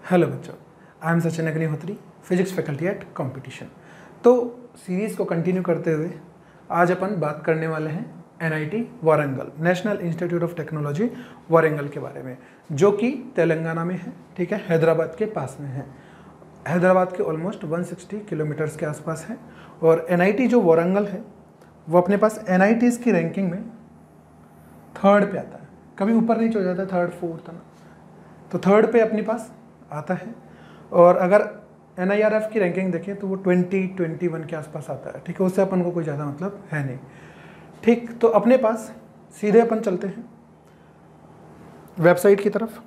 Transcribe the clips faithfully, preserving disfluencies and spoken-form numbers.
Hello बच्चों, I am Sachin Agnihotri, physics faculty at competition. तो series को कंटिन्यू करते हुए आज अपन बात करने वाले हैं NIT Warangal, national institute of technology Warangal के बारे में, जो कि तेलंगाना में है। ठीक है, हैदराबाद के पास में है। हैदराबाद के ऑलमोस्ट एक सौ साठ किलोमीटर्स के आसपास है। और एनआईटी जो वारंगल है वो अपने पास एनआईटीज़ की रैंकिंग में थर्ड पे आता है। कभी ऊपर नहीं चल जाता, थर्ड फोर्थ है ना, तो थर्ड पे अपने पास आता है। और अगर एन आई आर एफ की रैंकिंग देखें तो वो ट्वेंटी ट्वेंटी वन के आसपास आता है। ठीक है, उससे अपन को कोई ज़्यादा मतलब है नहीं। ठीक, तो अपने पास सीधे अपन चलते हैं वेबसाइट की तरफ।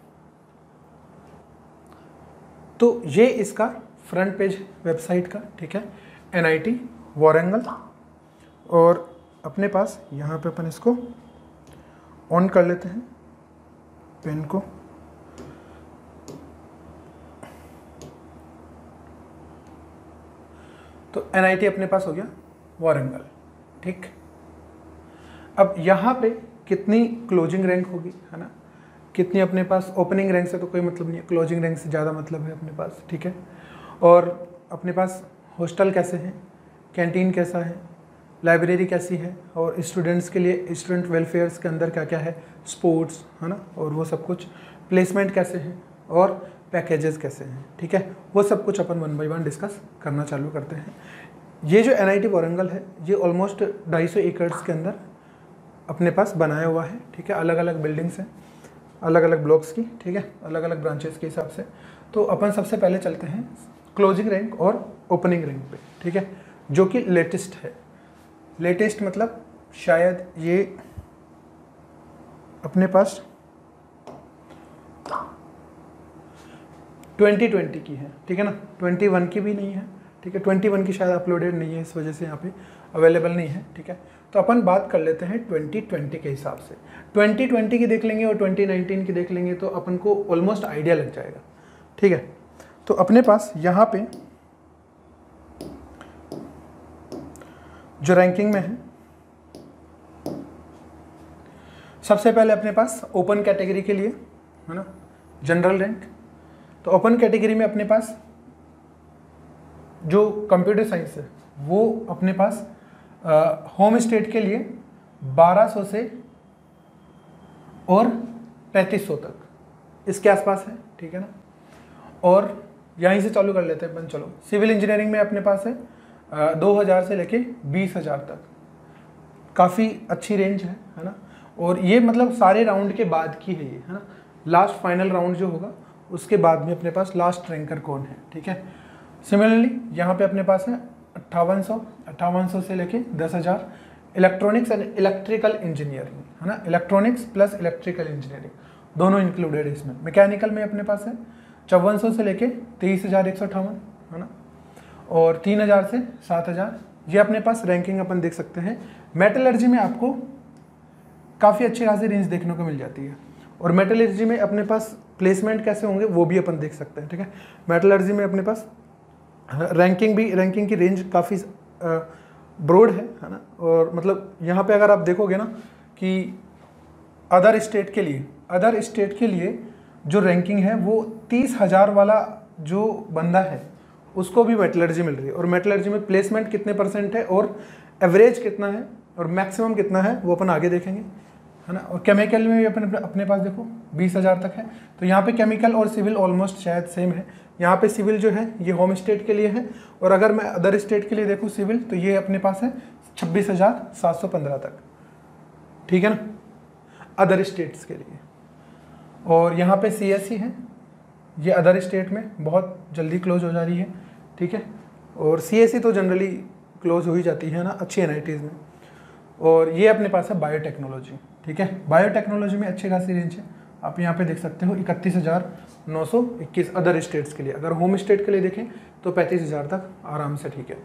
तो ये इसका फ्रंट पेज वेबसाइट का, ठीक है, एन आई टी वारंगल। और अपने पास यहाँ पे अपन इसको ऑन कर लेते हैं पेन को। तो एनआईटी अपने पास हो गया वारंगल। ठीक, अब यहाँ पे कितनी क्लोजिंग रैंक होगी, है ना, कितनी अपने पास ओपनिंग रैंक से तो कोई मतलब नहीं है, क्लोजिंग रैंक से ज़्यादा मतलब है अपने पास। ठीक है, और अपने पास हॉस्टल कैसे हैं, कैंटीन कैसा है, लाइब्रेरी कैसी है, और स्टूडेंट्स के लिए स्टूडेंट वेलफेयर्स के अंदर क्या क्या है, स्पोर्ट्स, है ना, और वो सब कुछ, प्लेसमेंट कैसे हैं और पैकेजेस कैसे हैं। ठीक है, वो सब कुछ अपन वन बाय वन डिस्कस करना चालू करते हैं। ये जो एनआईटी वारंगल है ये ऑलमोस्ट ढाई सौ एकड़्स के अंदर अपने पास बनाया हुआ है। ठीक है, अलग अलग बिल्डिंग्स हैं, अलग अलग ब्लॉक्स की, ठीक है, अलग अलग ब्रांचेस के हिसाब से। तो अपन सबसे पहले चलते हैं क्लोजिंग रैंक और ओपनिंग रैंक पे। ठीक है, जो कि लेटेस्ट है। लेटेस्ट मतलब शायद ये अपने पास ट्वेंटी ट्वेंटी की है। ठीक है ना, ट्वेंटी वन की भी नहीं है। ठीक है, ट्वेंटी वन की शायद अपलोडेड नहीं है, इस वजह से यहाँ पे अवेलेबल नहीं है। ठीक है, तो अपन बात कर लेते हैं ट्वेंटी ट्वेंटी के हिसाब से। ट्वेंटी ट्वेंटी की देख लेंगे और ट्वेंटी नाइनटीन की देख लेंगे तो अपन को ऑलमोस्ट आइडिया लग जाएगा। ठीक है, तो अपने पास यहाँ पे जो रैंकिंग में है, सबसे पहले अपने पास ओपन कैटेगरी के लिए, है ना, जनरल रैंक। तो ओपन कैटेगरी में अपने पास जो कंप्यूटर साइंस है वो अपने पास होम स्टेट के लिए बारह सौ से और पैंतीस सौ तक इसके आसपास है। ठीक है ना, और यहीं से चालू कर लेते हैं अपन। चलो, सिविल इंजीनियरिंग में अपने पास है दो हज़ार से लेके बीस हज़ार तक, काफ़ी अच्छी रेंज है, है ना। और ये मतलब सारे राउंड के बाद की है ये, है ना, लास्ट फाइनल राउंड जो होगा उसके बाद में अपने पास लास्ट रैंकर कौन है। ठीक है, सिमिलरली यहाँ पे अपने पास है अट्ठावन सौ अट्ठावन सौ से लेके दस हज़ार इलेक्ट्रॉनिक्स एंड इलेक्ट्रिकल इंजीनियरिंग, है ना, इलेक्ट्रॉनिक्स प्लस इलेक्ट्रिकल इंजीनियरिंग दोनों इंक्लूडेड है इसमें। मैकेनिकल में अपने पास है चौवन सौ से लेके तेईस हज़ार एक सौ अट्ठावन, है ना, और तीन हज़ार से सात हज़ार ये अपने पास रैंकिंग अपन देख सकते हैं। मेटलर्जी में आपको काफ़ी अच्छी खासी रेंज देखने को मिल जाती है, और मेटलर्जी में अपने पास प्लेसमेंट कैसे होंगे वो भी अपन देख सकते हैं। ठीक है, मेटलर्जी में अपने पास रैंकिंग भी रैंकिंग की रेंज काफ़ी ब्रॉड है, है ना। और मतलब यहाँ पे अगर आप देखोगे ना कि अदर स्टेट के लिए अदर स्टेट के लिए जो रैंकिंग है वो तीस हज़ार वाला जो बंदा है उसको भी मेटलर्जी मिल रही है। और मेटलर्जी में प्लेसमेंट कितने परसेंट है और एवरेज कितना है और मैक्सिमम कितना है वो अपन आगे देखेंगे, है ना। और केमिकल में भी अपने अपने पास देखो बीस हज़ार तक है। तो यहाँ पे केमिकल और सिविल ऑलमोस्ट शायद सेम है। यहाँ पे सिविल जो है ये होम स्टेट के लिए है, और अगर मैं अदर स्टेट के लिए देखूँ सिविल तो ये अपने पास है छब्बीस हज़ार सात सौ पंद्रह तक। ठीक है ना, अदर स्टेट्स के लिए। और यहाँ पे सी एस सी है, ये अदर स्टेट में बहुत जल्दी क्लोज हो जा रही है। ठीक है, और सी एस सी तो जनरली क्लोज हो ही जाती है ना अच्छी एन आई टीज़ में। और ये अपने पास है बायोटेक्नोलॉजी। ठीक है, बायोटेक्नोलॉजी में अच्छी खासी रेंज है, आप यहाँ पे देख सकते हो इकतीस हज़ार नौ सौ इक्कीस अदर स्टेट्स के लिए। अगर होम स्टेट के लिए देखें तो पैंतीस हज़ार तक आराम से, ठीक है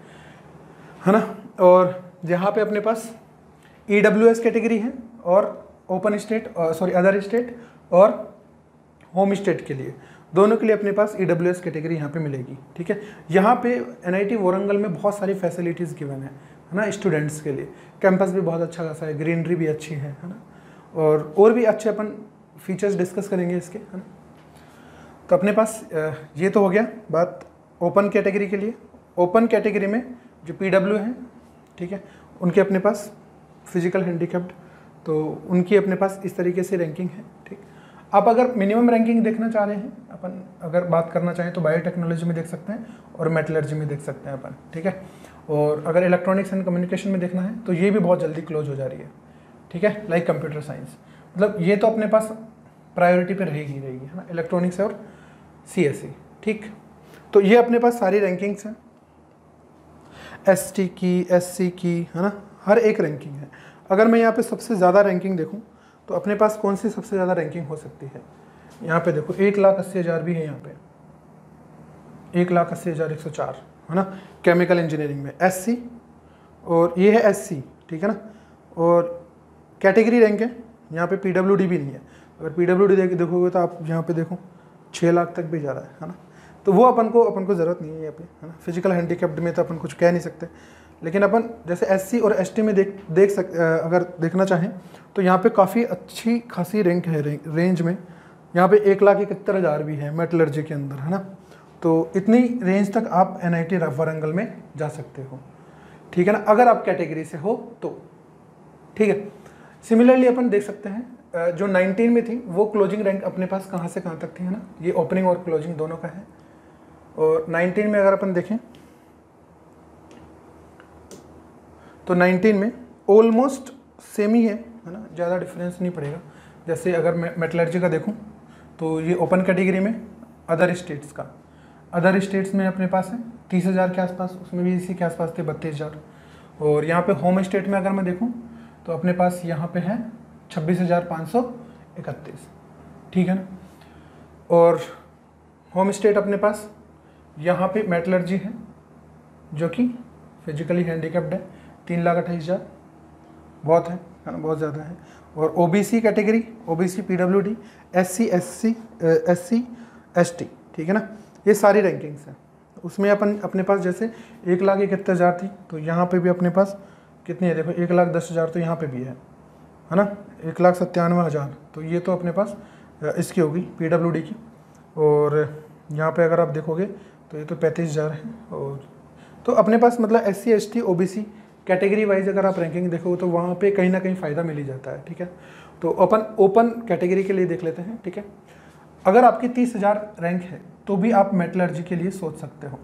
है ना। और यहाँ पे अपने पास ई डब्ल्यू एस कैटेगरी है, और open state sorry other state और होम स्टेट के लिए दोनों के लिए अपने पास ई डब्ल्यू एस कैटेगरी यहाँ पे मिलेगी। ठीक है, यहाँ पे एनआईटी वारंगल में बहुत सारी फैसिलिटीज़ गिवन है, है ना, स्टूडेंट्स के लिए। कैंपस भी बहुत अच्छा खासा है, ग्रीनरी भी अच्छी है, है ना, और और भी अच्छे अपन फीचर्स डिस्कस करेंगे इसके, है ना। तो अपने पास ये तो हो गया बात ओपन कैटेगरी के लिए। ओपन कैटेगरी में जो पीडब्ल्यू हैं, ठीक है, उनके अपने पास फिजिकल हैंडीकैप्ड, तो उनकी अपने पास इस तरीके से रैंकिंग है। ठीक, आप अगर मिनिमम रैंकिंग देखना चाह रहे हैं, अपन अगर बात करना चाहें तो बायोटेक्नोलॉजी में देख सकते हैं और मेटलर्जी में देख सकते हैं अपन, ठीक है। और अगर इलेक्ट्रॉनिक्स एंड कम्युनिकेशन में देखना है तो ये भी बहुत जल्दी क्लोज हो जा रही है, ठीक है, लाइक कंप्यूटर साइंस। मतलब ये तो अपने पास प्रायोरिटी पे रहेगी रहेगी है ना, इलेक्ट्रॉनिक्स और सी एस सी। ठीक, तो ये अपने पास सारी रैंकिंग्स हैं, एस टी की, एस सी की, है ना, हर एक रैंकिंग है। अगर मैं यहाँ पे सबसे ज़्यादा रैंकिंग देखूँ तो अपने पास कौन सी सबसे ज़्यादा रैंकिंग हो सकती है, यहाँ पे देखो एक लाख अस्सी हज़ार भी है, यहाँ पे एक लाख अस्सी हज़ार एक सौ चार है ना, केमिकल इंजीनियरिंग में एस सी, और ये है एस सी, ठीक है ना। और कैटेगरी रैंक है, यहाँ पे पी डब्ल्यू डी भी नहीं है। अगर पी डब्ल्यू डी देख देखोगे तो आप यहाँ पे देखो छः लाख तक भी जा रहा है है ना, तो वो अपन को अपन को ज़रूरत नहीं है यहाँ पे, है ना। फिजिकल हैंडीकैप्ड में तो अपन कुछ कह नहीं सकते, लेकिन अपन जैसे एससी और एसटी में देख देख सक अगर देखना चाहें तो यहाँ पे काफ़ी अच्छी खासी रैंक है रे, रेंज में। यहाँ पे एक लाख इकहत्तर हज़ार भी है मेटलर्जी के अंदर, है ना। तो इतनी रेंज तक आप एन आई टी वारंगल में जा सकते हो, ठीक है ना, अगर आप कैटेगरी से हो तो, ठीक है। सिमिलरली अपन देख सकते हैं जो नाइनटीन में थी वो क्लोजिंग रैंक अपने पास कहाँ से कहाँ तक थी, है ना, ये ओपनिंग और क्लोजिंग दोनों का है। और नाइनटीन में अगर अपन देखें तो नाइनटीन में ऑलमोस्ट सेम ही है, है ना, ज़्यादा डिफरेंस नहीं पड़ेगा। जैसे अगर मैं मेटलर्जी का देखूं तो ये ओपन कैटेगरी में अदर स्टेट्स का, अदर स्टेट्स में अपने पास है तीस हज़ार के आसपास, उसमें भी इसी के आसपास थे बत्तीस हज़ार। और यहाँ पे होम स्टेट में अगर मैं देखूँ तो अपने पास यहाँ पे है छब्बीस हज़ार पाँच सौ इकतीस, ठीक है ना। और होम स्टेट अपने पास यहाँ पे मेटलर्जी है जो कि फिजिकली हैंडीकैप्ड है, तीन लाख अट्ठाईस हज़ार, बहुत है है ना, बहुत ज़्यादा है। और OBC category, OBC, PWD, SC, SC, SC, ST, ठीक है ना, ये सारी रैंकिंग्स हैं। उसमें अपन अपने पास जैसे एक लाख इकहत्तर हज़ार थी, तो यहाँ पे भी अपने पास कितनी है, देखो एक लाख दस हज़ार तो यहाँ पे भी है है ना, एक लाख सत्तानवे हज़ार, तो ये तो अपने पास इसकी होगी पीडब्ल्यूडी की। और यहाँ पे अगर आप देखोगे तो ये तो पैंतीस हज़ार है। और तो अपने पास मतलब S C, S T, O B C category wise अगर आप रैंकिंग देखोगे तो वहाँ पे कहीं ना कहीं फ़ायदा मिल ही जाता है, ठीक है। तो अपन ओपन कैटेगरी के लिए देख लेते हैं, ठीक है। अगर आपकी तीस हज़ार रैंक है तो भी आप मेटलर्जी के लिए सोच सकते हो,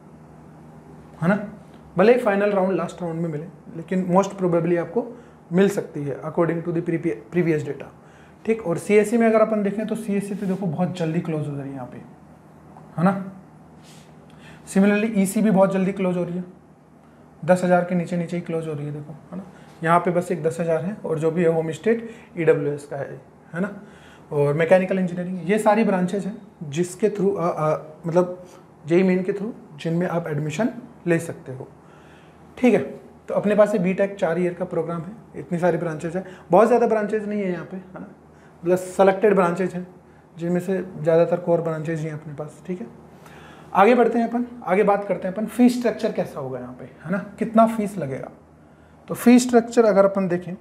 है ना, भले ही फाइनल राउंड लास्ट राउंड में मिले, लेकिन मोस्ट प्रोबेबली आपको मिल सकती है according to the previous data, ठीक। और सी एस सी में अगर अपन देखें तो सी एस सी पे देखो बहुत जल्दी क्लोज हो रही है यहाँ पे, है ना। सिमिलरली ई सी भी बहुत जल्दी क्लोज हो रही है, दस हज़ार के नीचे नीचे ही क्लोज हो रही है, देखो, है ना। यहाँ पे बस एक दस हज़ार है, और जो भी है home state E W S का है, है ना। और मैकेनिकल इंजीनियरिंग, ये सारी ब्रांचेज हैं जिसके थ्रू मतलब जेई मेन के थ्रू जिनमें आप एडमिशन ले सकते हो, ठीक है। तो अपने पास बी टेक चार ईयर का प्रोग्राम है, इतनी सारी ब्रांचेज है, बहुत ज़्यादा ब्रांचेज नहीं है यहाँ पे, है ना, मतलब सेलेक्टेड ब्रांचेज हैं जिनमें से ज़्यादातर कोर ब्रांचेज ही हैं अपने पास, ठीक है। आगे बढ़ते हैं अपन, आगे बात करते हैं अपन फीस स्ट्रक्चर कैसा होगा यहाँ पे, है ना, कितना फीस लगेगा। तो फीस स्ट्रक्चर अगर अपन देखें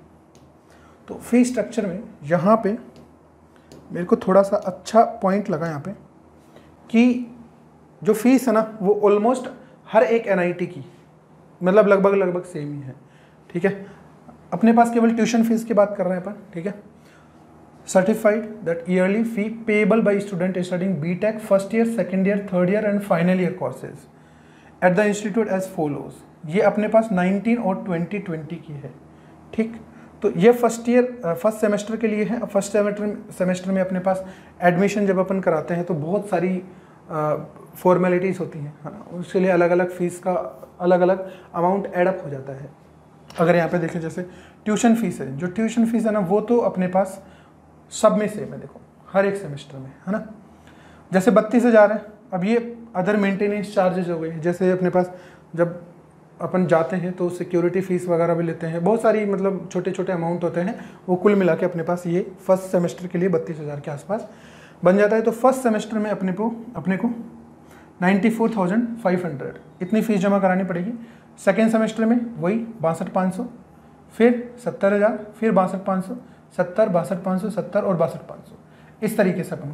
तो फीस स्ट्रक्चर में यहाँ पे मेरे को थोड़ा सा अच्छा पॉइंट लगा यहाँ पे कि जो फीस है ना वो ऑलमोस्ट हर एक एन आई टी की मतलब लगभग लगभग सेम ही है, ठीक है। अपने पास केवल ट्यूशन फीस की बात कर रहे हैं अपन, ठीक है। Certified that yearly fee payable by student studying B tech first year, second year, third year and final year courses at the institute as follows. ये अपने पास नाइनटीन और ट्वेंटी ट्वेंटी की है, ठीक। तो ये फर्स्ट ईयर फर्स्ट सेमेस्टर के लिए है। फर्स्ट सेमेस्टर सेमेस्टर में अपने पास एडमिशन जब अपन कराते हैं तो बहुत सारी फॉर्मेलिटीज़ होती हैं, है ना, उसके लिए अलग अलग फ़ीस का अलग अलग अमाउंट एडअप हो जाता है। अगर यहाँ पे देखें जैसे ट्यूशन फीस है, जो ट्यूशन फीस है ना वो तो अपने पास सब में सेम है, देखो हर एक सेमेस्टर में, है ना। जैसे बत्तीस हज़ार है, अब ये अदर मेंटेनेंस चार्जेज हो गए, जैसे अपने पास जब अपन जाते हैं तो सिक्योरिटी फ़ीस वगैरह भी लेते हैं, बहुत सारी मतलब छोटे छोटे अमाउंट होते हैं, वो कुल मिला के अपने पास ये फर्स्ट सेमेस्टर के लिए बत्तीस हज़ार के आसपास बन जाता है। तो फर्स्ट सेमेस्टर में अपने को अपने को ninety four thousand five hundred इतनी फ़ीस जमा करानी पड़ेगी। सेकेंड सेमेस्टर में वही बासठ पाँच सौ, फिर सत्तर हज़ार, फिर बासठ पाँच सौ, सत्तर, बासठ पाँच सौ, सत्तर और बासठ पाँच सौ, इस तरीके से अपन को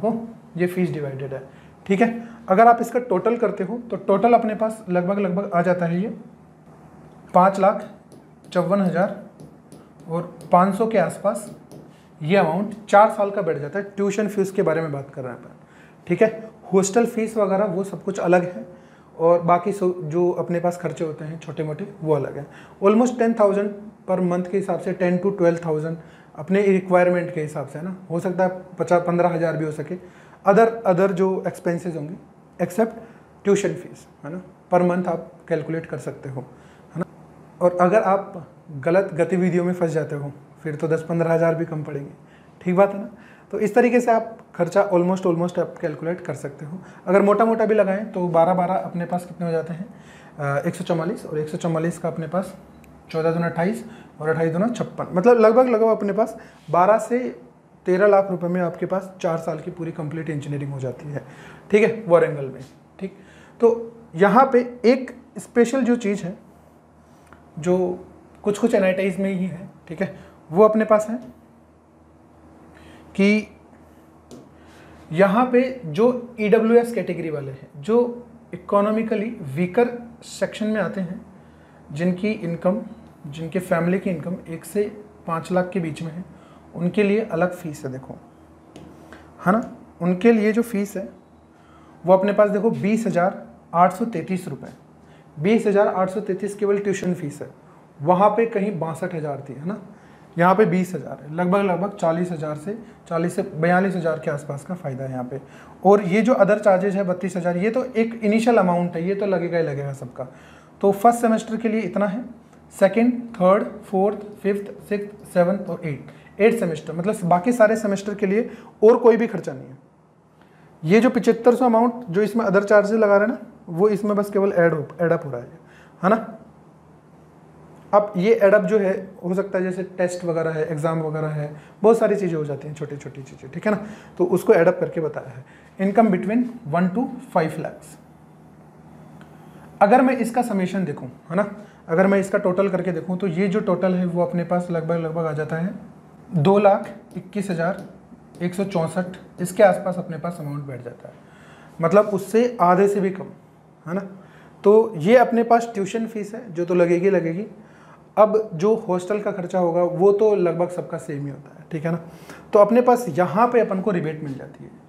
ये फीस डिवाइडेड है, ठीक है। अगर आप इसका टोटल करते हो तो टोटल अपने पास लगभग लगभग आ जाता है ये पाँच लाख चौवन हज़ार और पाँच सौ के आसपास ये अमाउंट चार साल का बैठ जाता है। ट्यूशन फीस के बारे में बात कर रहे हैं अपन, ठीक है। हॉस्टल फीस वगैरह वो सब कुछ अलग है और बाकी जो अपने पास खर्चे होते हैं छोटे मोटे वो अलग है। Almost ten thousand per month के हिसाब से, टेन टू ट्वेल्व थाउजेंड अपने रिक्वायरमेंट के हिसाब से, है ना। हो सकता है पचास पंद्रह हज़ार भी हो सके, अदर अदर जो एक्सपेंसेस होंगे एक्सेप्ट ट्यूशन फीस, है ना, पर मंथ आप कैलकुलेट कर सकते हो, है ना। और अगर आप गलत गतिविधियों में फंस जाते हो फिर तो दस पंद्रह हज़ार भी कम पड़ेंगे, ठीक बात है ना। तो इस तरीके से आप खर्चा ऑलमोस्ट ऑलमोस्ट आप कैलकुलेट कर सकते हो। अगर मोटा मोटा भी लगाएं तो बारह बारह अपने पास कितने हो जाते हैं, एक सौ चौवालीस, और एक सौ चौवालीस का अपने पास चौदह दूना अट्ठाईस और अट्ठाईस दूना छप्पन, मतलब लगभग लगभग अपने पास बारह से तेरह लाख रुपए में आपके पास चार साल की पूरी कंप्लीट इंजीनियरिंग हो जाती है, ठीक है, वारंगल में, ठीक। तो यहाँ पे एक स्पेशल जो चीज़ है जो कुछ कुछ एन आई टी आईज़ में ही है, ठीक है, वो अपने पास है कि यहाँ पे जो ई डब्ल्यू एस कैटेगरी वाले हैं, जो इकोनॉमिकली वीकर सेक्शन में आते हैं, जिनकी इनकम, जिनके फैमिली की इनकम एक से पाँच लाख के बीच में है, उनके लिए अलग फ़ीस है, देखो, है ना। उनके लिए जो फ़ीस है वो अपने पास देखो बीस हज़ार आठ सौ तैंतीस रुपये, बीस हज़ार आठ सौ तैंतीस केवल ट्यूशन फीस है। वहाँ पे कहीं बासठ हज़ार थी, है ना, यहाँ पे बीस हज़ार है, लगभग लगभग चालीस हज़ार से चालीस से बयालीस हज़ार के आसपास का फ़ायदा है यहाँ पे। और ये जो अदर चार्जेज है बत्तीस हज़ार, ये तो एक इनिशियल अमाउंट है, ये तो लगेगा ही लगेगा सबका। तो फर्स्ट सेमेस्टर के लिए इतना है, second, third, fourth, fifth, six, seventh और एट एट सेमेस्टर, मतलब बाकी सारे सेमेस्टर के लिए और कोई भी खर्चा नहीं है। ये जो पिचहत्तर सौ अमाउंट जो इसमें अदर चार्जेस लगा रहे हैं ना, वो इसमें बस केवल ऐड हो एडअप हो रहा है, है ना। अब ये एडअप जो है हो सकता है जैसे टेस्ट वगैरह है, एग्जाम वगैरह है, बहुत सारी चीज़ें हो जाती हैं, छोटी छोटी चीज़ें, ठीक है ना। तो उसको एडअप करके बताया है। Income between one two five lakhs. अगर मैं इसका समेशन देखूं, है ना, अगर मैं इसका टोटल करके देखूं तो ये जो टोटल है वो अपने पास लगभग लगभग आ जाता है दो लाख इक्कीस हज़ार एक सौ चौंसठ, इसके आसपास अपने पास अमाउंट बैठ जाता है, मतलब उससे आधे से भी कम, है ना। तो ये अपने पास ट्यूशन फीस है जो तो लगेगी लगेगी। अब जो हॉस्टल का खर्चा होगा वो तो लगभग सबका सेम ही होता है, ठीक है ना। तो अपने पास यहाँ पे अपन को रिबेट मिल जाती है।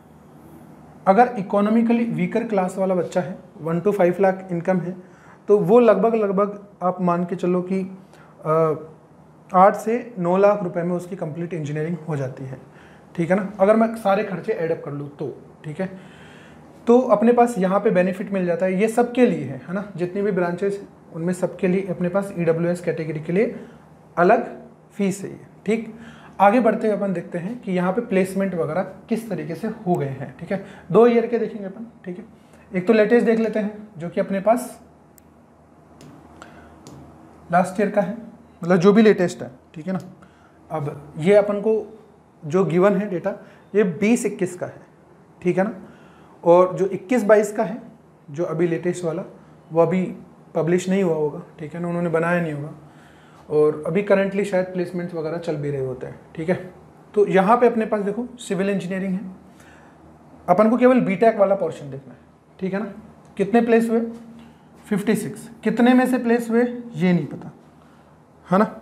अगर इकोनॉमिकली वीकर क्लास वाला बच्चा है, one two five lakh income है, तो वो लगभग लगभग आप मान के चलो कि आठ से नौ लाख रुपए में उसकी कंप्लीट इंजीनियरिंग हो जाती है, ठीक है ना। अगर मैं सारे खर्चे एडअप कर लूँ तो, ठीक है। तो अपने पास यहाँ पे बेनिफिट मिल जाता है, ये सबके लिए है, है ना, जितनी भी ब्रांचेस हैं उनमें सबके लिए अपने पास ई डब्ल्यू एस कैटेगरी के लिए अलग फीस है ये, ठीक। आगे बढ़ते हुए अपन देखते हैं कि यहाँ पे प्लेसमेंट वगैरह किस तरीके से हो गए हैं, ठीक है। दो ईयर के देखेंगे अपन, ठीक है। एक तो लेटेस्ट देख लेते हैं जो कि अपने पास लास्ट ईयर का है, मतलब जो भी लेटेस्ट है, ठीक है ना। अब ये अपन को जो गिवन है डेटा ये बीस इक्कीस का है, ठीक है ना। और जो इक्कीस बाईस का है जो अभी लेटेस्ट वाला वो अभी पब्लिश नहीं हुआ होगा, ठीक है ना, उन्होंने बनाया नहीं होगा, और अभी करंटली शायद प्लेसमेंट्स वगैरह चल भी रहे होते हैं, ठीक है। तो यहाँ पे अपने पास देखो सिविल इंजीनियरिंग है, अपन को केवल बीटेक वाला पोर्शन देखना है, ठीक है ना। कितने प्लेस हुए, छप्पन, कितने में से प्लेस हुए ये नहीं पता, है ना।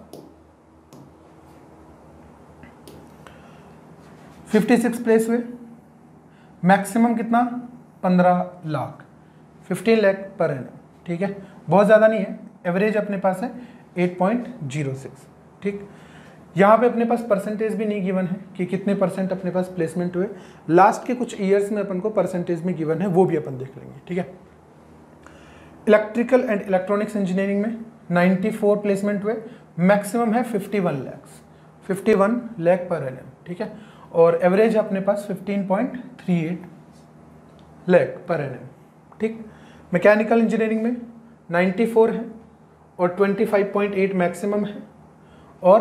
छप्पन प्लेस हुए, मैक्सिमम कितना, पंद्रह लाख, पंद्रह लाख पर एनम, ठीक है, बहुत ज़्यादा नहीं है। एवरेज अपने पास है आठ पॉइंट ज़ीरो सिक्स, ठीक। यहाँ पे अपने पास परसेंटेज भी नहीं गिवन है कि कितने परसेंट अपने पास प्लेसमेंट हुए, लास्ट के कुछ ईयर्स में अपन को परसेंटेज में गिवन है, वो भी अपन देख लेंगे, ठीक है। इलेक्ट्रिकल एंड इलेक्ट्रॉनिक्स इंजीनियरिंग में चौरानवे प्लेसमेंट हुए, मैक्सिमम है इक्यावन लाख, इक्यावन लाख पर एनम, ठीक है। और एवरेज अपने पास पंद्रह पॉइंट तीन आठ लाख पर एनम, ठीक। मैकेनिकल इंजीनियरिंग में चौरानवे है और पच्चीस पॉइंट आठ मैक्सिमम है और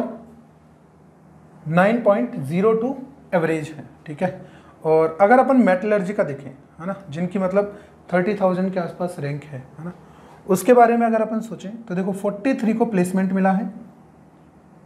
नौ पॉइंट ज़ीरो टू एवरेज है, ठीक है। और अगर अपन मेटलर्जी का देखें, है ना, जिनकी मतलब तीस हज़ार के आसपास रैंक है, है ना, उसके बारे में अगर अपन सोचें तो देखो तैंतालीस को प्लेसमेंट मिला है,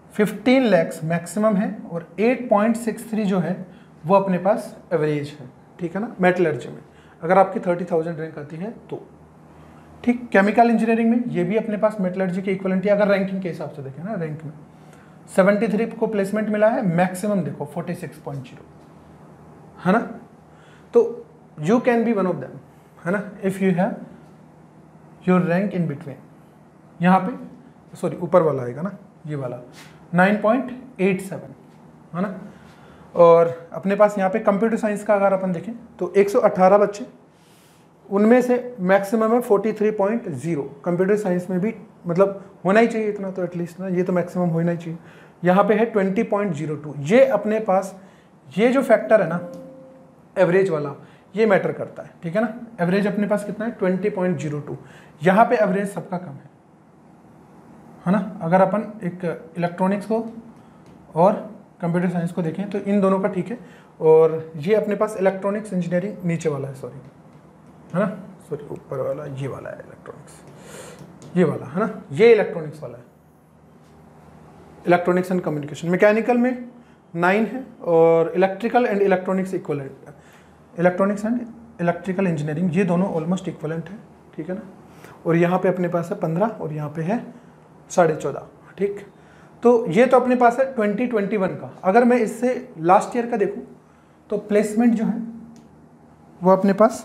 पंद्रह लाख मैक्सिमम है और आठ पॉइंट सिक्स थ्री जो है वो अपने पास एवरेज है, ठीक है ना, मेटलर्जी में अगर आपकी थर्टी थाउजेंड रैंक आती है तो। ठीक, केमिकल इंजीनियरिंग में ये भी अपने पास मेटलर्जी के इक्वलेंट है। अगर रैंकिंग के हिसाब से देखें ना, रैंक में सेवेंटी थ्री को प्लेसमेंट मिला है, मैक्सिमम देखो फोर्टी सिक्स पॉइंट जीरो, है ना। तो you can be one of them, है ना, if you have your rank in between. यहाँ पे सॉरी ऊपर वाला आएगा ना, ये वाला नाइन पॉइंट एट सेवन, है ना। और अपने पास यहाँ पे कंप्यूटर साइंस का अगर अपन देखें तो एक सौ अठारह बच्चे, उनमें से मैक्सिमम है forty three point zero. Computer science में भी मतलब होना ही चाहिए इतना तो एटलीस्ट ना, ये तो मैक्सिमम होना ही चाहिए। यहाँ पे है ट्वेंटी पॉइंट जीरो टू। ये अपने पास ये जो फैक्टर है ना एवरेज वाला, ये मैटर करता है, ठीक है ना। एवरेज अपने पास कितना है, ट्वेंटी पॉइंट जीरो टू। यहाँ पे एवरेज सबका कम है, है ना। अगर अपन एक इलेक्ट्रॉनिक्स को और कंप्यूटर साइंस को देखें तो इन दोनों का ठीक है। और ये अपने पास इलेक्ट्रॉनिक्स इंजीनियरिंग नीचे वाला है, सॉरी, है ना, सॉरी ऊपर वाला ये वाला है इलेक्ट्रॉनिक्स, ये वाला है ना, ये इलेक्ट्रॉनिक्स वाला है, इलेक्ट्रॉनिक्स एंड कम्युनिकेशन। मैकेनिकल में नाइन है और electrical and electronics equivalent, electronics and electrical engineering ये दोनों ऑलमोस्ट इक्वलेंट है, ठीक है ना। और यहाँ पे अपने पास है पंद्रह और यहाँ पे है साढ़े चौदह, ठीक। तो ये तो अपने पास है ट्वेंटी ट्वेंटी वन का। अगर मैं इससे लास्ट ईयर का देखूँ तो प्लेसमेंट जो है वो अपने पास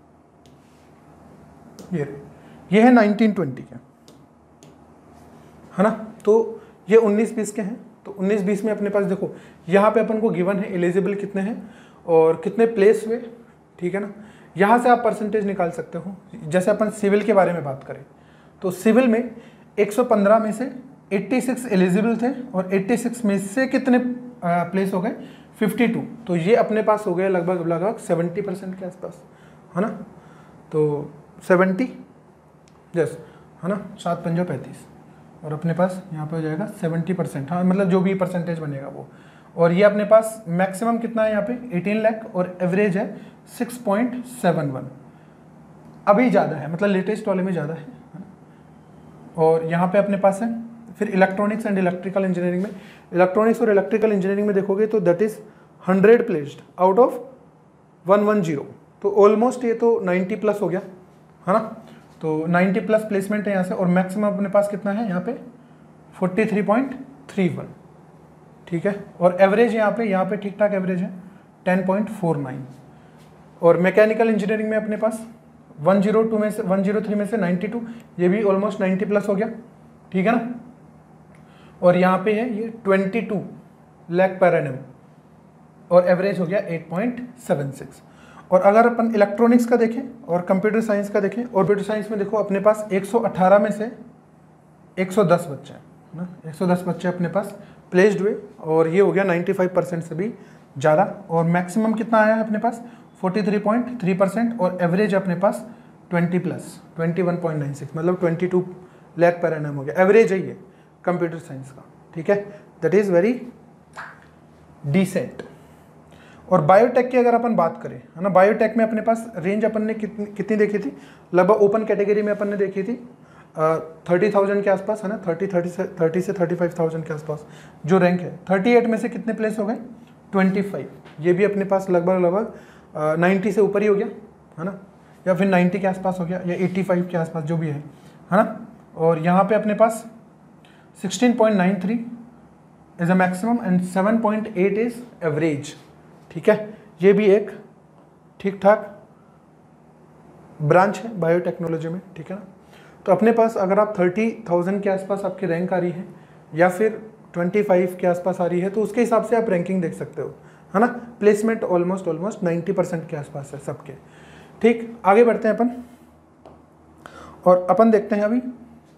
ये ये है नाइनटीन ट्वेंटी के, है ना। तो ये उन्नीस बीस के हैं। तो उन्नीस बीस में अपने पास देखो यहाँ पे अपन को गिवन है एलिजिबल कितने हैं और कितने प्लेस हुए, ठीक है ना। यहाँ से आप परसेंटेज निकाल सकते हो। जैसे अपन सिविल के बारे में बात करें तो सिविल में एक सौ पंद्रह में से छियासी एलिजिबल थे और छियासी में से कितने प्लेस हो गए, बावन। तो ये अपने पास हो गए लगभग लगभग सत्तर परसेंट के आसपास, है ना। तो सत्तर यस, है ना, सात पंजो पैंतीस और अपने पास यहाँ पे हो जाएगा सत्तर परसेंट, हाँ मतलब जो भी परसेंटेज बनेगा वो। और ये अपने पास मैक्सिमम कितना है यहाँ पे अठारह लाख और एवरेज है सिक्स पॉइंट सेवन वन। अभी ज़्यादा है, मतलब लेटेस्ट वाले में ज़्यादा है। और यहाँ पे अपने पास है फिर इलेक्ट्रॉनिक्स एंड इलेक्ट्रिकल इंजीनियरिंग में, इलेक्ट्रॉनिक्स और इलेक्ट्रिकल इंजीनियरिंग में देखोगे तो that is hundred placed out of one one zero. तो ऑलमोस्ट ये तो नाइन्टी प्लस हो गया, है ना। तो नाइन्टी प्लस प्लेसमेंट है यहाँ से और मैक्सिमम अपने पास कितना है यहाँ पे forty three point three one, ठीक है। और एवरेज यहाँ पे यहाँ पे ठीक ठाक एवरेज है टेन पॉइंट फोर नाइन। और मैकेनिकल इंजीनियरिंग में अपने पास वन जीरो टू में से वन जीरो थ्री में से नाइन्टी टू, ये भी ऑलमोस्ट नाइन्टी प्लस हो गया, ठीक है ना। और यहाँ पे है ये twenty two lakh per annum और एवरेज हो गया एट पॉइंट सेवन सिक्स। और अगर अपन इलेक्ट्रॉनिक्स का देखें और कंप्यूटर साइंस का देखें, और कंप्यूटर साइंस में देखो अपने पास एक सौ अठारह में से एक सौ दस बच्चे हैं ना, एक सौ दस बच्चे अपने पास प्लेस्ड हुए और ये हो गया पचानवे परसेंट से भी ज़्यादा। और मैक्सिमम कितना आया है अपने पास forty three point three percent और एवरेज अपने पास twenty plus twenty one point nine six, मतलब twenty two lakh per annum हो गया। एवरेज है ये कंप्यूटर साइंस का, ठीक है। That is very decent. और बायोटेक की अगर अपन बात करें, है ना, बायोटेक में अपने पास रेंज अपन ने कितनी कितनी देखी थी, लगभग ओपन कैटेगरी में अपन ने देखी थी थर्टी थाउजेंड के आसपास, है ना, थर्टी थर्टी से थर्टी से थर्टी फाइव थाउजेंड के आसपास जो रैंक है। थर्टी एट में से कितने प्लेस हो गए, ट्वेंटी फाइव। ये भी अपने पास लगभग लगभग नाइन्टी से ऊपर ही हो गया, है ना, या फिर नाइन्टी के आसपास हो गया या एट्टी फाइव के आसपास जो भी है, है ना। और यहाँ पे अपने पास sixteen point nine three is a maximum and seven point eight is average, ठीक है। ये भी एक ठीक ठाक ब्रांच है बायोटेक्नोलॉजी में, ठीक है ना। तो अपने पास अगर आप थर्टी थाउजेंड के आसपास आपकी रैंक आ रही है या फिर ट्वेंटी फाइव के आसपास आ रही है तो उसके हिसाब से आप रैंकिंग देख सकते हो, है ना। Placement almost almost ninety percent के आसपास है सबके, ठीक। आगे बढ़ते हैं अपन और अपन देखते हैं अभी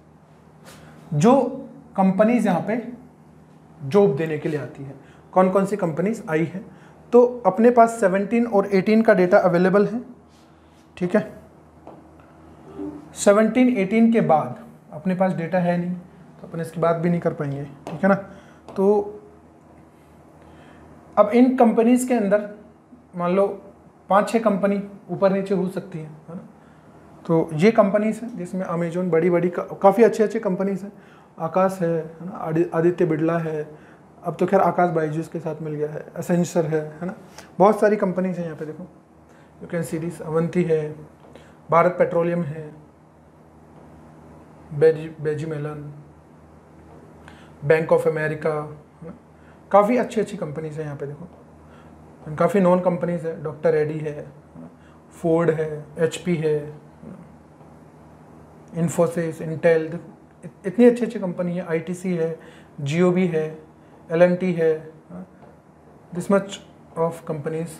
जो कंपनीज यहाँ पे जॉब देने के लिए आती है, कौन कौन सी कंपनीज आई है। तो अपने पास सेवनटीन और एटीन का डेटा अवेलेबल है, ठीक है। सेवनटीन एटीन के बाद अपने पास डेटा है नहीं तो अपन इसकी बात भी नहीं कर पाएंगे, ठीक है ना। तो अब इन कंपनीज के अंदर मान लो पाँच छः कंपनी ऊपर नीचे हो सकती है, है ना। तो ये कंपनीज हैं जिसमें अमेजोन बड़ी बड़ी का, काफ़ी अच्छे अच्छे कंपनीज हैं। आकाश है, है ना, आदित्य बिरला है, अब तो खैर आकाश बायजूस के साथ मिल गया है, एसेंचर है, है ना, बहुत सारी कंपनीज हैं यहाँ पे देखो। You can see this, Avanti है, भारत पेट्रोलियम है, बेजी बेजीमेलन, बैंक ऑफ अमेरिका, काफ़ी अच्छी अच्छी कंपनीज है यहाँ पे देखो, काफ़ी नॉन कंपनीज है, डॉक्टर रेडी है, फोर्ड है, एचपी है, इन्फोसिस, इंटेल, देखो इतनी अच्छी अच्छी कंपनी है, आईटीसी है, जियो भी है, एलएनटी है, this much of companies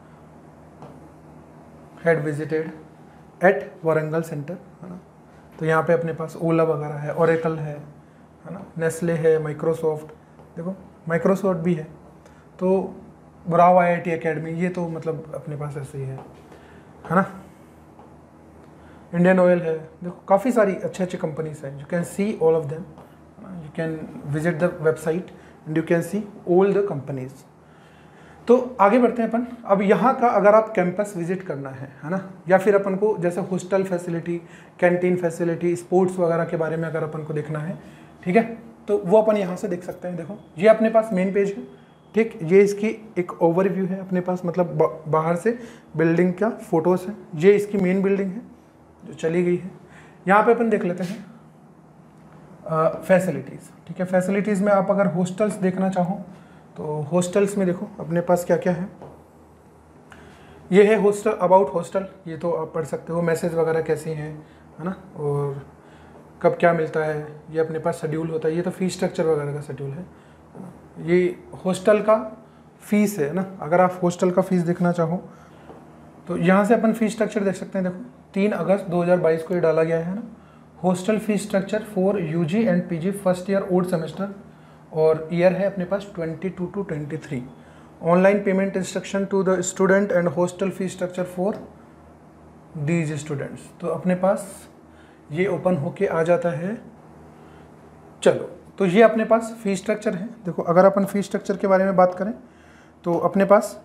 had visited at Warangal centre, है ना। तो यहाँ पे अपने पास ओला वगैरह है, ओरेकल है, है ना, नेस्ले है, माइक्रोसॉफ्ट, देखो माइक्रोसॉफ्ट भी है, तो ब्राव आईआईटी एकेडमी, ये तो मतलब अपने पास ऐसे ही है है ना। इंडियन ऑयल है, देखो काफ़ी सारी अच्छी अच्छी कंपनीज हैं, you can see all of them, you can visit the website and you can see all the companies. तो आगे बढ़ते हैं अपन। अब यहाँ का अगर आप कैंपस विजिट करना है है ना, या फिर अपन को जैसे hostel facility, canteen facility, sports वगैरह के बारे में अगर अपन को देखना है, ठीक है, तो वो अपन यहाँ से देख सकते हैं। देखो ये अपने पास मेन पेज है, ठीक, ये इसकी एक ओवरव्यू है अपने पास, मतलब बा, बाहर से बिल्डिंग का फोटोज़ है, ये इसकी मेन बिल्डिंग है जो चली गई है। यहाँ पे अपन देख लेते हैं फैसिलिटीज़, ठीक है। फैसिलिटीज़ में आप अगर हॉस्टल्स देखना चाहो तो हॉस्टल्स में देखो अपने पास क्या क्या है। ये है हॉस्टल, अबाउट हॉस्टल, ये तो आप पढ़ सकते हो, मैसेज वगैरह कैसे हैं, है ना, और कब क्या मिलता है, ये अपने पास शेड्यूल होता है, ये तो फीस स्ट्रक्चर वगैरह का शेड्यूल है। ये हॉस्टल का फीस है ना, अगर आप हॉस्टल का फीस देखना चाहो तो यहाँ से अपन फीस स्ट्रक्चर देख सकते हैं। देखो तीन अगस्त दो हज़ार बाईस को ये डाला गया है ना, hostel fee structure for UG and PG first year old semester, और ईयर है अपने पास twenty two to twenty three. Online payment instruction to the student and hostel fee structure for these students, तो अपने पास ये ओपन होके आ जाता है। चलो तो ये अपने पास फीस स्ट्रक्चर है। देखो अगर अपन फीस स्ट्रक्चर के बारे में बात करें तो अपने पास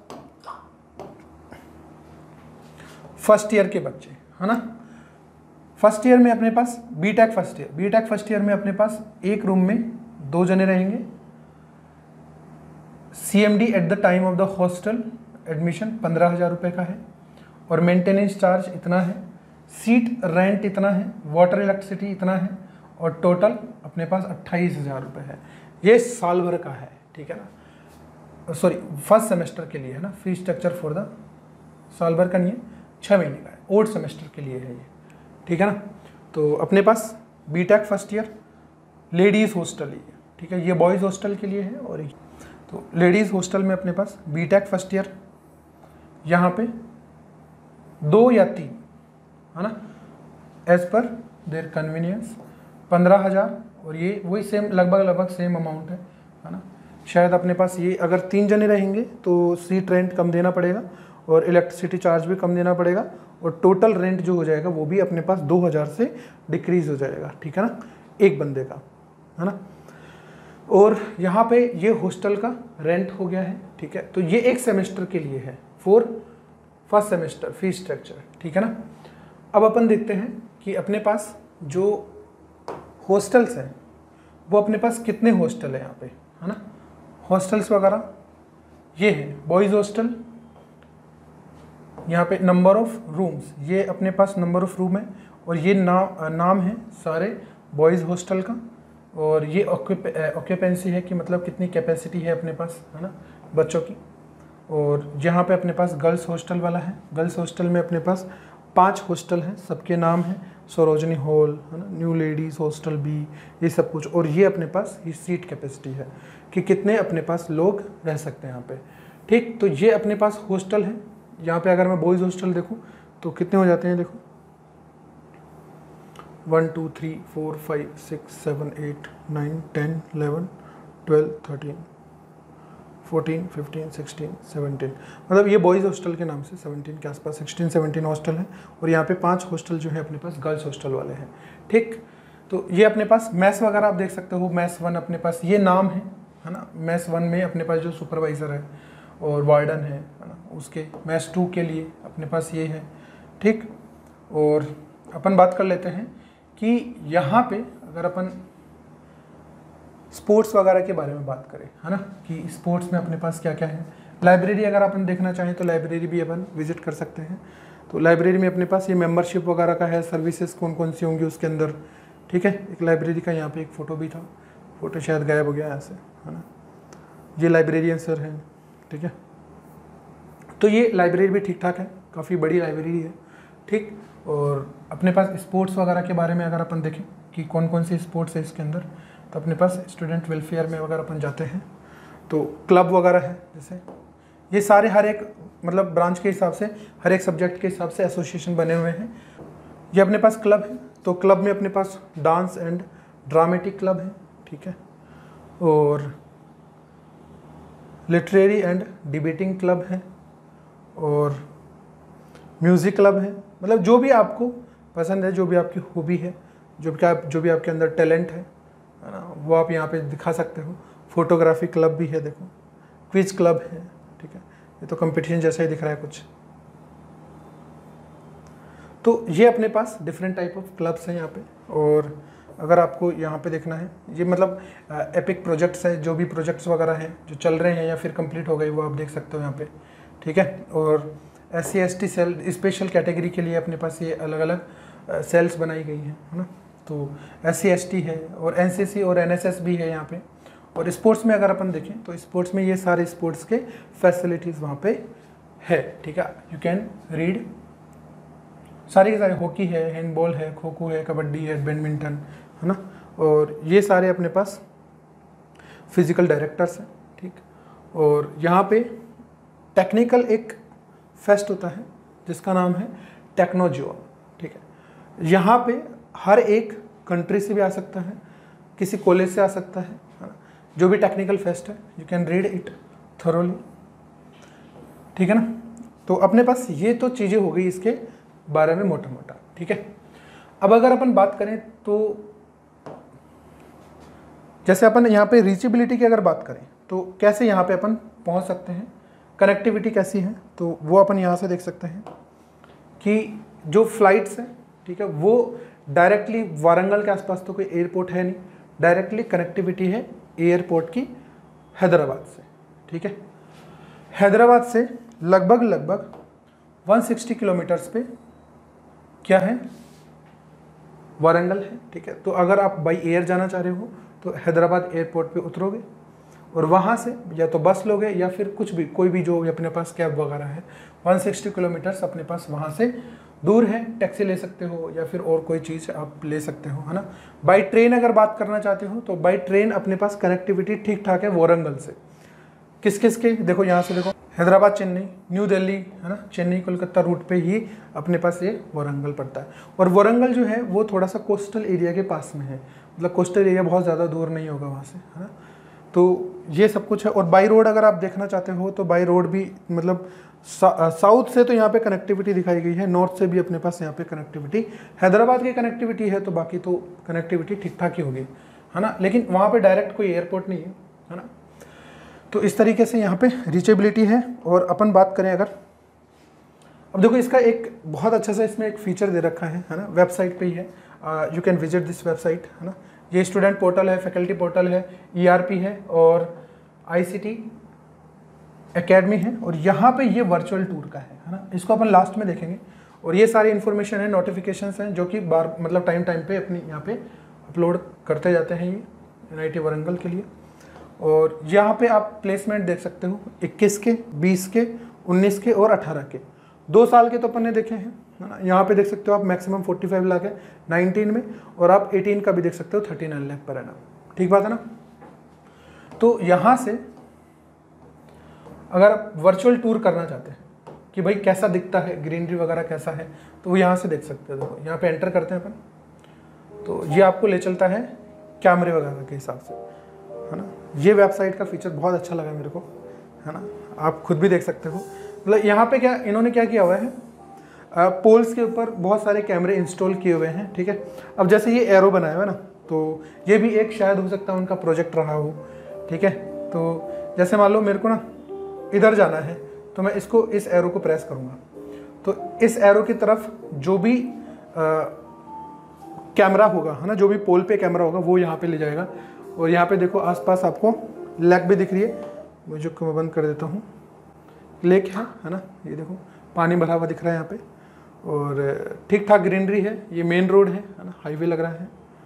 फर्स्ट ईयर के बच्चे, है ना, फर्स्ट ईयर में अपने पास BTech first year, BTech first year में अपने पास एक रूम में दो जने रहेंगे। CMD at the time of the hostel admission पंद्रह हज़ार रुपये का है, और मेंटेनेंस चार्ज इतना है, सीट रेंट इतना है, वाटर इलेक्ट्रिसिटी इतना है, और टोटल अपने पास अट्ठाईस हज़ार रुपये है। ये साल भर का है, ठीक है ना, सॉरी फर्स्ट सेमेस्टर के लिए है ना, फी स्ट्रक्चर फॉर द साल भर का नहीं है, छः महीने का है, ओल्ड सेमेस्टर के लिए है ये, ठीक है ना। तो अपने पास BTech first year ladies hostel ही है, ठीक है, ये बॉयज़ हॉस्टल के लिए है। और तो लेडीज़ हॉस्टल में अपने पास बीटेक फर्स्ट ईयर यहाँ पे दो या तीन, है ना, एज पर देयर कन्वीनियंस पंद्रह हज़ार, और ये वही सेम लगभग लगभग सेम अमाउंट है, है ना। शायद अपने पास ये अगर तीन जने रहेंगे तो सीट रेंट कम देना पड़ेगा और इलेक्ट्रिसिटी चार्ज भी कम देना पड़ेगा, और टोटल रेंट जो हो जाएगा वो भी अपने पास दो हज़ार से डिक्रीज हो जाएगा, ठीक है ना, एक बंदे का, है ना। और यहाँ पे ये हॉस्टल का रेंट हो गया है, ठीक है। तो ये एक सेमेस्टर के लिए है, four first semester fee structure, ठीक है ना। अब अपन देखते हैं कि अपने पास जो हॉस्टल्स हैं वो अपने पास कितने हॉस्टल है यहाँ पे, है ना। हॉस्टल्स वगैरह ये है बॉयज़ हॉस्टल, यहाँ पे नंबर ऑफ रूम्स, ये अपने पास नंबर ऑफ रूम है, और ये नाम नाम है सारे बॉयज़ हॉस्टल का, और ये ऑक्यूपेंसी है कि मतलब कितनी कैपेसिटी है अपने पास, है ना, बच्चों की। और यहाँ पे अपने पास गर्ल्स हॉस्टल वाला है, गर्ल्स हॉस्टल में अपने पास पांच हॉस्टल हैं, सबके नाम हैं सरोजनी हॉल, है ना, न्यू लेडीज़ हॉस्टल भी, ये सब कुछ। और ये अपने पास ये सीट कैपेसिटी है कि कितने अपने पास लोग रह सकते हैं यहाँ पे, ठीक। तो ये अपने पास हॉस्टल है। यहाँ पे अगर मैं बॉयज़ हॉस्टल देखूँ तो कितने हो जाते हैं, देखो one two three four five six seven eight nine ten eleven twelve thirteen fourteen fifteen sixteen seventeen, मतलब ये बॉयज़ हॉस्टल के नाम से सेवनटीन के आसपास सिक्सटीन सेवनटीन हॉस्टल है। और यहाँ पे पांच हॉस्टल जो है अपने पास गर्ल्स हॉस्टल वाले हैं, ठीक। तो ये अपने पास मैस वगैरह आप देख सकते हो, मैस वन अपने पास ये नाम है, है ना। मैस वन में अपने पास जो सुपरवाइज़र है और वार्डन है, है ना, उसके मैस टू के लिए अपने पास ये है, ठीक। और अपन बात कर लेते हैं कि यहाँ पे अगर अपन स्पोर्ट्स वगैरह के बारे में बात करें, है ना, कि स्पोर्ट्स में अपने पास क्या क्या है। लाइब्रेरी अगर अपन देखना चाहें तो लाइब्रेरी भी अपन विजिट कर सकते हैं। तो लाइब्रेरी में अपने पास ये मेंबरशिप वगैरह का है, सर्विसेज कौन कौन सी होंगी उसके अंदर, ठीक है। एक लाइब्रेरी का यहाँ पे एक फ़ोटो भी था, फ़ोटो शायद गायब हो गया यहाँ से, है ना। ये लाइब्रेरियन सर हैं, ठीक है। तो ये लाइब्रेरी भी ठीक ठाक है, काफ़ी बड़ी लाइब्रेरी है, ठीक। और अपने पास स्पोर्ट्स वगैरह के बारे में अगर अपन देखें कि कौन कौन से स्पोर्ट्स है इसके अंदर, तो अपने पास स्टूडेंट वेलफेयर में अगर अपन जाते हैं तो क्लब वगैरह है, जैसे ये सारे हर एक मतलब ब्रांच के हिसाब से, हर एक सब्जेक्ट के हिसाब से एसोसिएशन बने हुए हैं। ये अपने पास क्लब है, तो क्लब में अपने पास डांस एंड ड्रामेटिक क्लब है, ठीक है। और लिटरेरी एंड डिबेटिंग क्लब है, और म्यूज़िक क्लब है। मतलब जो भी आपको पसंद है, जो भी आपकी हॉबी है, जो भी आप जो भी आपके अंदर टैलेंट है है ना, वो आप यहाँ पे दिखा सकते हो। फोटोग्राफी क्लब भी है, देखो क्विज क्लब है, ठीक है। ये तो कंपटीशन जैसा ही दिख रहा है कुछ। तो ये अपने पास डिफरेंट टाइप ऑफ क्लब्स हैं यहाँ पे। और अगर आपको यहाँ पे देखना है, ये मतलब एपिक प्रोजेक्ट्स है, जो भी प्रोजेक्ट्स वगैरह हैं जो चल रहे हैं या फिर कंप्लीट हो गए वो आप देख सकते हो यहाँ पे, ठीक है। और S C S T cell special category के लिए अपने पास ये अलग अलग सेल्स बनाई गई हैं, है ना। तो एस सी एस टी है, और एन सी सी और एन एस एस भी है यहाँ पे। और स्पोर्ट्स में अगर अपन देखें तो स्पोर्ट्स में ये सारे स्पोर्ट्स के फैसिलिटीज़ वहाँ पे है, ठीक है। यू कैन रीड सारे के सारे, हॉकी है, हैंडबॉल है, खो खो है, कबड्डी है, बैडमिंटन, है ना। और ये सारे अपने पास फिजिकल डायरेक्टर्स हैं, ठीक। और यहाँ पे टेक्निकल एक फेस्ट होता है जिसका नाम है टेक्नोजोन, ठीक है। यहाँ पे हर एक कंट्री से भी आ सकता है, किसी कॉलेज से आ सकता है, जो भी टेक्निकल फेस्ट है। You can read it thoroughly, ठीक है ना। तो अपने पास ये तो चीज़ें हो गई इसके बारे में मोटा मोटा, ठीक है। अब अगर अपन बात करें तो जैसे अपन यहाँ पे रीचेबिलिटी की अगर बात करें तो कैसे यहाँ पे अपन पहुँच सकते हैं, कनेक्टिविटी कैसी है, तो वो अपन यहाँ से देख सकते हैं कि जो फ्लाइट्स हैं, ठीक है, वो डायरेक्टली वारंगल के आसपास तो कोई एयरपोर्ट है नहीं, डायरेक्टली कनेक्टिविटी है एयरपोर्ट की हैदराबाद से, ठीक है। हैदराबाद से लगभग लगभग एक सौ साठ किलोमीटर्स पे क्या है, वारंगल है, ठीक है। तो अगर आप बाई एयर जाना चाह रहे हो तो हैदराबाद एयरपोर्ट पे उतरोगे और वहाँ से या तो बस लोगे या फिर कुछ भी कोई भी जो अपने पास कैब वगैरह है, एक सौ साठ किलोमीटर्स अपने पास वहाँ से दूर है, टैक्सी ले सकते हो या फिर और कोई चीज़ आप ले सकते हो, है ना। बाई ट्रेन अगर बात करना चाहते हो तो बाई ट्रेन अपने पास कनेक्टिविटी ठीक ठाक है वारंगल से। किस किस के, देखो यहाँ से देखो, हैदराबाद चेन्नई, न्यू दिल्ली, है ना, चेन्नई कोलकाता रूट पे ही अपने पास ये वारंगल पड़ता है। और वारंगल जो है वो थोड़ा सा कोस्टल एरिया के पास में है, मतलब कोस्टल एरिया बहुत ज़्यादा दूर नहीं होगा वहाँ से, है ना। तो ये सब कुछ है। और बाई रोड अगर आप देखना चाहते हो तो बाई रोड भी मतलब सा, साउथ से तो यहाँ पे कनेक्टिविटी दिखाई गई है, नॉर्थ से भी अपने पास यहाँ पे कनेक्टिविटी, हैदराबाद की कनेक्टिविटी है, तो बाकी तो कनेक्टिविटी ठीक ठाक ही होगी, है ना। लेकिन वहाँ पे डायरेक्ट कोई एयरपोर्ट नहीं है, है ना। तो इस तरीके से यहाँ पे रीचेबिलिटी है। और अपन बात करें अगर, अब देखो इसका एक बहुत अच्छा सा इसमें एक फीचर दे रखा है, है ना, वेबसाइट पे ही है, you can visit this website, है ना। ये स्टूडेंट पोर्टल है, फैकल्टी पोर्टल है, ई आर पी है और आई सी टी एकेडमी है। और यहाँ पे ये वर्चुअल टूर का है, है ना। इसको अपन लास्ट में देखेंगे। और ये सारी इन्फॉर्मेशन है, नोटिफिकेशंस हैं जो कि बार मतलब टाइम टाइम पे अपनी यहाँ पे अपलोड करते जाते हैं ये एन आई टी वारंगल के लिए। और यहाँ पे आप प्लेसमेंट देख सकते हो, इक्कीस के, बीस के, उन्नीस के और अठारह के। दो साल के तो अपन ने देखे हैं, है ना। यहाँ पे देख सकते हो आप मैक्सिमम पैंतालीस लाख है नाइनटीन में, और आप अठारह का भी देख सकते हो उनतालीस लाख पर एनम, ठीक बात है ना। तो यहाँ से अगर आप वर्चुअल टूर करना चाहते हैं कि भाई कैसा दिखता है, ग्रीनरी वगैरह कैसा है, तो वो यहाँ से देख सकते हो। देखो यहाँ पे एंटर करते हैं अपन, तो ये आपको ले चलता है कैमरे वगैरह के हिसाब से, है ना। ये वेबसाइट का फीचर बहुत अच्छा लगा मेरे को, है ना, आप खुद भी देख सकते हो। मतलब यहाँ पे क्या इन्होंने क्या किया हुआ है, पोल्स के ऊपर बहुत सारे कैमरे इंस्टॉल किए हुए हैं, ठीक है। अब जैसे ये एरो बनाया हुआ है ना, तो ये भी एक शायद हो सकता है उनका प्रोजेक्ट रहा हो, ठीक है। तो जैसे मान लो मेरे को ना इधर जाना है, तो मैं इसको इस एरो को प्रेस करूँगा, तो इस एरो की तरफ जो भी कैमरा होगा, है ना, जो भी पोल पे कैमरा होगा वो यहाँ पे ले जाएगा। और यहाँ पे देखो आसपास आपको लैग भी दिख रही है, मुझे को मैं बंद कर देता हूँ, लेक है है ना, ये देखो पानी भरा हुआ दिख रहा है यहाँ पे, और ठीक ठाक ग्रीनरी है। ये मेन रोड है है ना, हाईवे लग रहा है,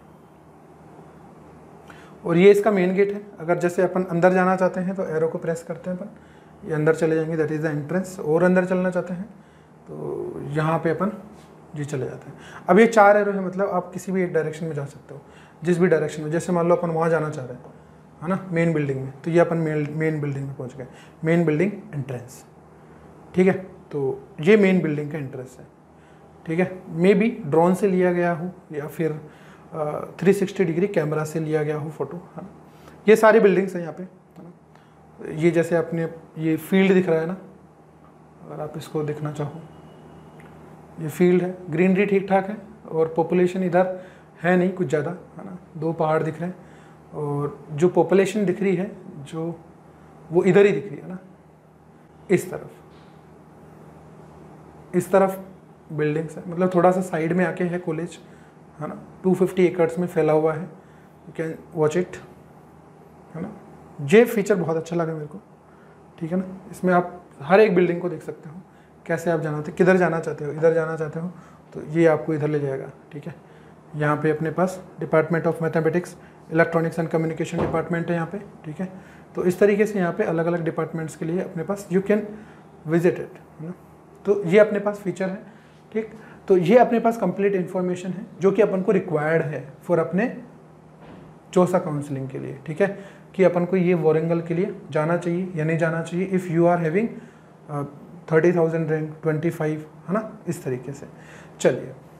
और ये इसका मेन गेट है। अगर जैसे अपन अंदर जाना चाहते हैं तो एरो को प्रेस करते हैं अपन, ये अंदर चले जाएंगे, दैट इज़ द एंट्रेंस। और अंदर चलना चाहते हैं तो यहाँ पे अपन जी चले जाते हैं। अब ये चार एरो है, मतलब आप किसी भी एक डायरेक्शन में जा सकते हो, जिस भी डायरेक्शन में। जैसे मान लो अपन वहाँ जाना चाह रहे हैं है ना, मेन बिल्डिंग में, तो ये अपन मेन मेन बिल्डिंग में पहुँच गए, मेन बिल्डिंग एंट्रेंस, ठीक है। तो ये मेन बिल्डिंग का एंट्रेंस है, ठीक है। मे बी ड्रोन से लिया गया हो या फिर थ्री सिक्सटी डिग्री कैमरा से लिया गया हो फोटो, है ना। ये सारी बिल्डिंग्स हैं यहाँ पे, है ना। ये जैसे अपने ये फील्ड दिख रहा है ना, अगर आप इसको देखना चाहो, ये फील्ड है, ग्रीनरी ठीक ठाक है, और पॉपुलेशन इधर है नहीं कुछ ज़्यादा, है ना। दो पहाड़ दिख रहे हैं, और जो पॉपुलेशन दिख रही है जो वो इधर ही दिख रही है ना, इस तरफ, इस तरफ बिल्डिंग्स है, मतलब थोड़ा सा साइड में आके है कॉलेज, है ना। टू फिफ्टी एकर्स में फैला हुआ है, यू कैन वॉच इट, है ना। ये फीचर बहुत अच्छा लगा मेरे को, ठीक है ना। इसमें आप हर एक बिल्डिंग को देख सकते हो, कैसे आप जाना चाहते हो, किधर जाना चाहते हो, इधर जाना चाहते हो तो ये आपको इधर ले जाएगा, ठीक है। यहाँ पे अपने पास department of mathematics, electronics and communication department है यहाँ पे, ठीक है। तो इस तरीके से यहाँ पे अलग अलग डिपार्टमेंट्स के लिए अपने पास यू कैन विजिट इट, है ना। तो ये अपने पास फीचर है, ठीक। तो ये अपने पास कंप्लीट इन्फॉर्मेशन है जो कि अपन को रिक्वायर्ड है फॉर अपने चौसा काउंसलिंग के लिए, ठीक है, कि अपन को ये वारंगल के लिए जाना चाहिए या नहीं जाना चाहिए, if you are having thirty thousand rank, twenty five, है ना, इस तरीके से। चलिए